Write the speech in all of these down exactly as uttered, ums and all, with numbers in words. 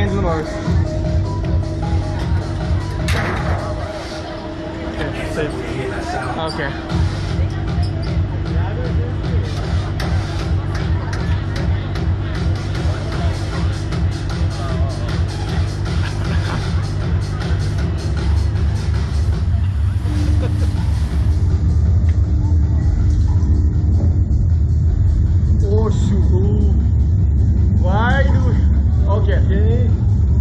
into the bars. Okay, safe. Okay. Oh shoot. Why do we... Okay. Okay.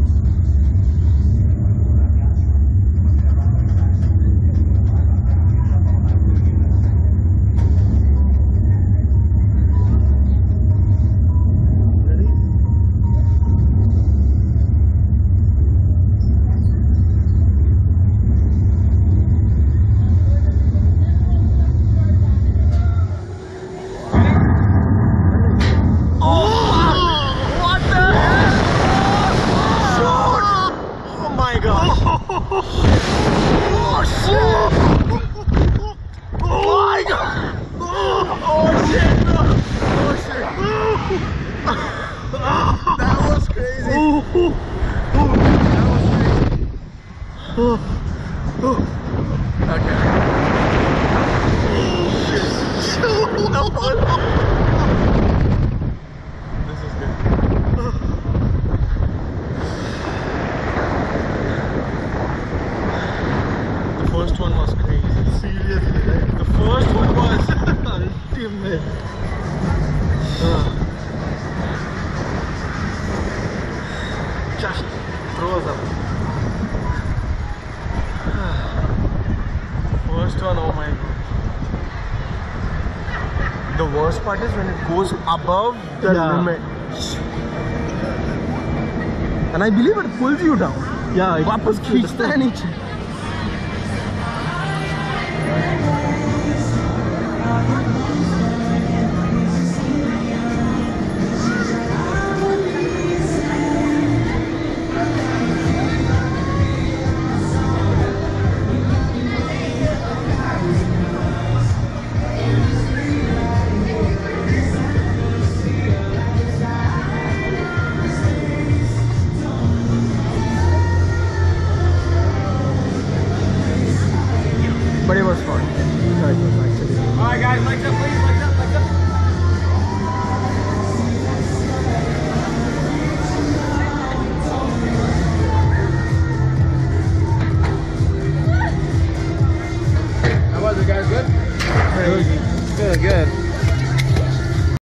Oh shit! Oh my god! Oh shit! Oh shit! That was crazy! That was crazy! Okay. This is good. The first one was crazy. Seriously, right? The first one was ultimate. Uh, just throws up. First one, oh my god. The worst part is when it goes above the yeah. limit. And I believe it pulls you down. Yeah, it वापस खींचता है नीचे.